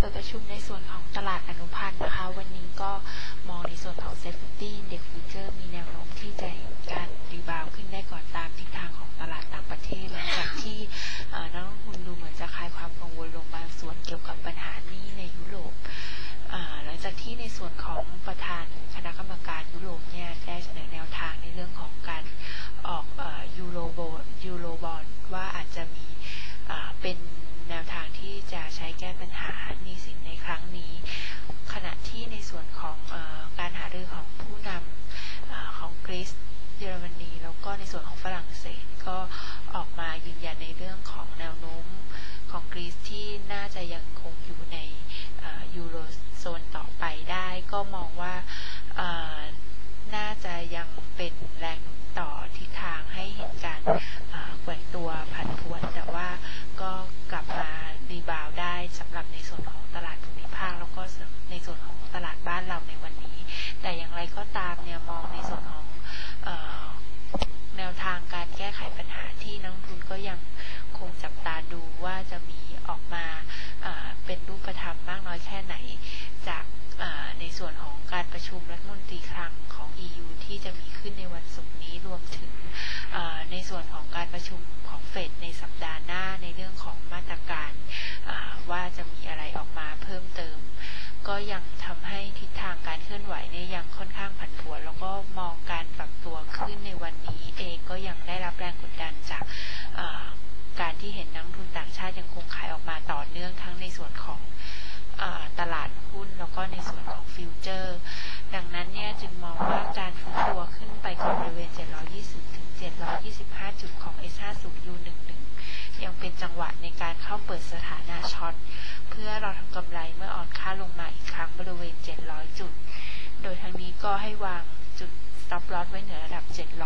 ดประชุมในส่วนของตลาดอนุพันธ์นะคะวันนี้ก็มองในส่วนของ Safety Index Future มีแนวโน้มที่จะเห็นการรีบาวขึ้นได้ก่อนตามทิศทางของตลาดต่างประเทศหลังจากที่นักลงทุนดูเหมือนจะคลายความกังวลลงบางส่วนเกี่ยวกับปัญหานี้ในยุโรปหลังจากที่ในส่วนของประธานคณะกรรมการยุโรปเนี่ยได้เสนอแนวทางในเรื่องของการออกยูโรบอนด์ว่าอาจจะมีเป็นแนวทางที่จะใช้แก้ปัญหาหนี้สินในครั้งนี้ขณะที่ในส่วนของการหารือของผู้นำของกรีซเยอรมนีแล้วก็ในส่วนของฝรั่งเศสก็ออกมายืนยันในเรื่องของแนวโน้มของกรีซที่น่าจะยังคงอยู่ในยูโรโซนต่อไปได้ก็มองว่าน่าจะยังเป็นแรงหนุนต่อทิศทางให้เห็นการแกว่งตัวผันผวนแต่ว่าก็กลับมารีบาวได้สำหรับในส่วนของตลาดภูมิภาคแล้วก็ในส่วนของตลาดบ้านเราในวันนี้แต่อย่างไรก็ตามเนี่ยมองในส่วนของแนวทางการแก้ไขปัญหาที่นักลงทุนก็ยังคงจับตาดูว่าจะมีออกมาเป็นรูปธรรมมากน้อยแค่ไหนจากในส่วนของการประชุมรัฐมนตรีคลังของ EU ที่จะมีขึ้นในวันศุกร์นี้รวมถึงในส่วนของการประชุมของเฟดในสัปดาห์หน้าในเรื่องของมาตรการว่าจะมีอะไรออกมาเพิ่มเติมก็ยังทำให้ทิศทางการเคลื่อนไหวเนี่ยยังค่อนข้างผันผวนแล้วก็มองการปรับตัวขึ้นในวันนี้เองก็ยังได้รับแรงกดดันจากการที่เห็นนักลงทุนต่างชาติยังคงขายออกมาต่อเนื่องทั้งในส่วนของตลาดหุ้นแล้วก็ในส่วนของฟิวเจอร์ดังนั้นเนี่ยจึงมองว่าการฟื้นตัวขึ้นไปของบริเวณ720ถึง725จุดของ S50 U11 ยังเป็นจังหวะในการเข้าเปิดสถานะช็อตเพื่อเราทำกำไรเมื่ออ่อนค่าลงมาอีกครั้งบริเวณ700จุดโดยทั้งนี้ก็ให้วางจุด stop loss ไว้เหนือระดับ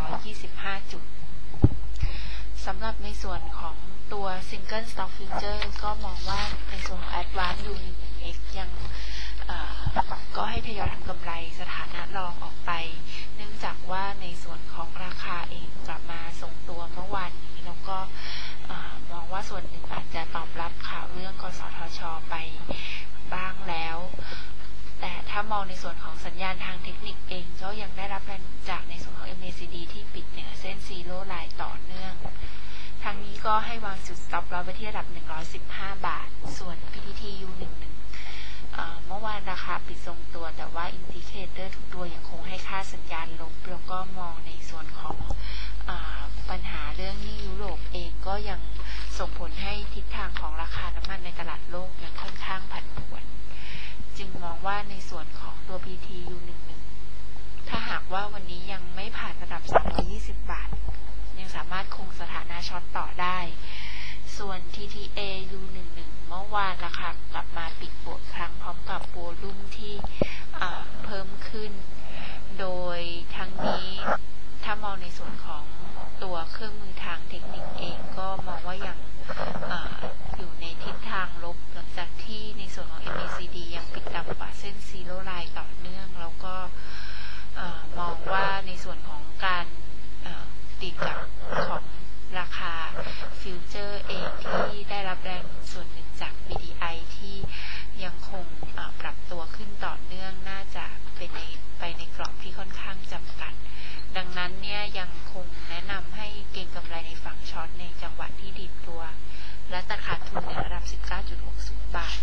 725จุดสำหรับในส่วนของตัว Single Stock Future ก็มองว่าในส่วนของ Advance U11X ยังก็ให้ทยอยทำกำไรสถานะรองออกไปเนื่องจากว่าในส่วนของราคาเองกลับมาทรงตัวเมื่อวานนี้แล้วก็มองว่าส่วนหนึ่งอาจจะตอบรับข่าวเรื่องกสทช.ไปบ้างแล้วแต่ถ้ามองในส่วนของสัญญาณทางเทคนิคเองก็ยังได้รับแรงหนุนจากในส่วนของ MACD ที่ปิดเหนือเส้นซีโร่ไลน์ต่อเนื่องทางนี้ก็ให้วางจุด stop loss ไว้ที่ระดับ115 บาทส่วน PTT U11เมื่อวานราคาปิดทรงตัวแต่ว่าอินดิเคเตอร์ทุกตัวยังคงให้ค่าสัญญาณลบแล้วก็มองในส่วนของปัญหาเรื่องหนี้ยุโรปเองก็ยังส่งผลให้ทิศทางของราคาน้ำมันในตลาดโลกยังค่อนข้างผันผวนจึงมองว่าในส่วนของตัว PT U11 ถ้าหากว่าวันนี้ยังไม่ผ่านระดับ320 บาทยังสามารถคงสถานะช็อตต่อได้ส่วน TTA U11 เมื่อวานราคากลับมาปิดบวกครั้งพร้อมกับโวลุ่มที่เพิ่มขึ้นโดยทั้งนี้ถ้ามองในส่วนของตัวเครื่องมือทางเทคนิคเองก็มองว่ายังอยู่ในทิศทางลบหลังจากที่ในส่วนของ MACD ยังปิดต่ำกว่าเส้นซีโร่ไลน์ต่อเนื่องแล้วก็มองว่าในส่วนของการตีกลับของราคาฟิวเจอร์เองที่ได้รับแรงส่วนหนึ่งจาก BDI ที่ยังคงปรับตัวขึ้นต่อเนื่องน่าจะเป็นไปในกรอบที่ค่อนข้างจำกัดดังนั้นเนี่ยยังคงแนะนำให้เก็งกำไรในฝั่งช็อตในจังหวะที่ดีดตัวและตัดขาดทุนในระดับ 19.60 บาท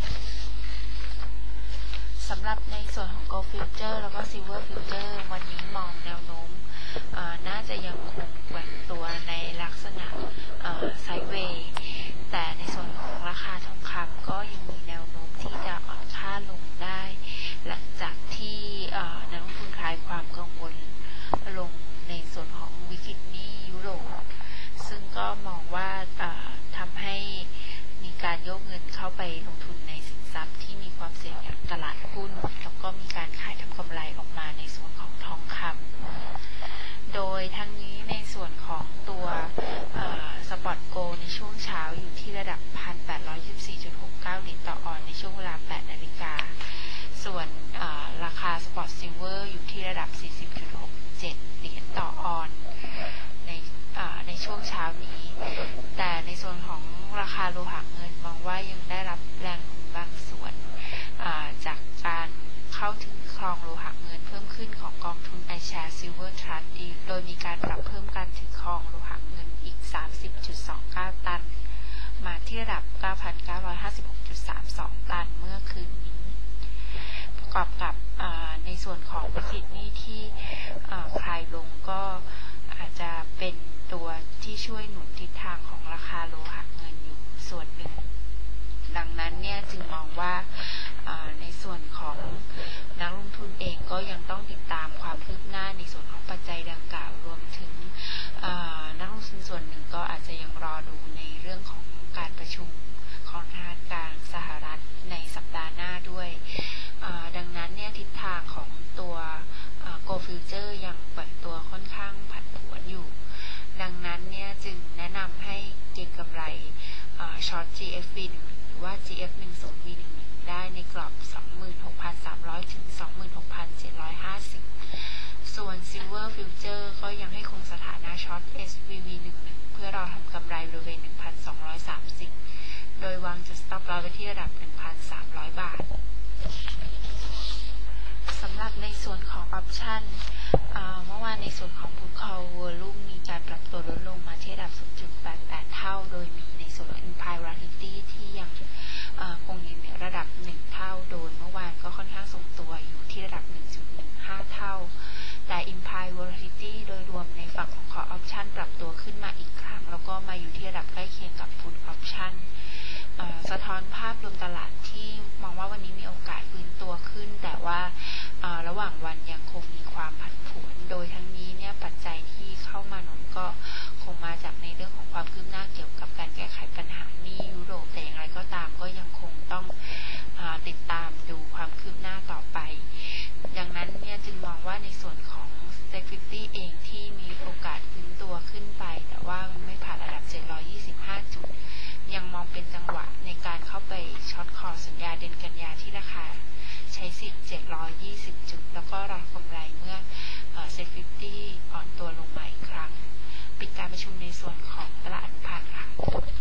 สำหรับในส่วนของ Gold Future แล้วก็ Silver Future วันนี้มองแนวโน้มน่าจะยังคงแกว่งตัวในลักษณะไซด์เวย์แต่ในส่วนของราคาทองคำก็ยังมีแนวโน้มที่จะอ่อนค่าลงได้หลังจากที่นักลงทุนคลายความกังวลลงในส่วนของวิกฤตหนี้ยุโรปซึ่งก็มองว่าทำให้มีการโยกเงินเข้าไปลงทุนในสินทรัพย์ที่มีความเสี่ยงอย่างตลาดหุ้นแล้วก็มีการขายทำกำไรออกมาในส่วนของทองคำโดยทั้งนี้ในส่วนของตัวสปอตโกลในช่วงเช้าอยู่ที่ระดับ 1,824.69 เหรียญต่อออนซ์ในช่วงเวลา 8 นาฬิกาส่วนราคาสปอตซิลเวอร์อยู่ที่ระดับ 40.67 เหรียญต่อออนซ์ในช่วงเช้านี้แต่ในส่วนของราคาโลหะเงินมองว่ายังได้รับแรงหนุนบางส่วน 156.32 ตันเมื่อคืนนี้ประกอบกับในส่วนของวิกฤตหนี้ที่คลายลงก็อาจจะเป็นตัวที่ช่วยหนุนทิศทางของราคาโลหะเงินอยู่ส่วนหนึ่งดังนั้นเนี่ยจึงมองว่าในส่วนของนักลงทุนเองก็ยังต้องติดตามความคืบหน้าในส่วนของปัจจัยดังกล่าวรวมถึงนักลงทุนส่วนหนึ่งก็อาจจะยังรอดูในเรื่องของการประชุมของธนาคารกลางสหรัฐในสัปดาห์หน้าด้วยดังนั้นเนี่ยทิศทางของตัวGo Future ยังปรับตัวค่อนข้างผันผวนอยู่ดังนั้นเนี่ยจึงแนะนำให้เก็งกำไรช็อต GFV1 หรือว่า GF10V11 ได้ในกรอบ 26,300 ถึง 26,750 ส่วน Silver Future ก็ยังให้คงสถานะช็อต SVV11 เพื่อรอทำกำไรบริเวณ 1,230 โดยวางจุด Stop Loss ไว้ที่ระดับ 1,300 บาทสำหรับในส่วนของออปชั่นเมื่อวานในส่วนของ Put Call Volume มีการปรับตัวลดลงมาที่ระดับ 0.88 เท่าโดยมีในส่วนของ Implied Volatility ที่ยังคงอยู่ในระดับ 1 เท่าโดยเมื่อวานก็ค่อนข้างทรงตัวอยู่ที่ระดับ 1.15 เท่าแต่ Implied Volatility โดยรวมในฝั่งของ Call Option ปรับตัวขึ้นมาอีกครั้งแล้วก็มาอยู่ที่ระดับใกล้เคียงกับ Put Optionสะท้อนภาพรวมตลาดที่มองว่าวันนี้มีโอกาสฟื้นตัวขึ้นแต่ว่าระหว่างวันยังคงมีความผันผวนโดยทั้งนี้เนี่ยปัจจัยที่เข้ามาหนุนก็คงมาจากในเรื่องของความคืบหน้าเกี่ยวกับการแก้ไขปัญหาหนี้ยุโรปแต่อย่างไรก็ตามก็ยังคงต้องติดตามดูความคืบหน้าต่อไปดังนั้นเนี่ยจึงมองว่าในส่วนของ Security เองที่มีโอกาสฟื้นตัวขึ้นไปแต่ว่ามันไม่ผ่านระดับ725 จุดยังมองเป็นจังหวะในการเข้าไปช็อตคอสัญญาเดือนกันยาที่ราคาใช้สิทธิ์720 จุดแล้วก็รอกำไรเมื่อSecurity อ่อนตัวลงมาอีกครั้งปิดการประชุมในส่วนของตลาดอนุพันธ์ค่ะ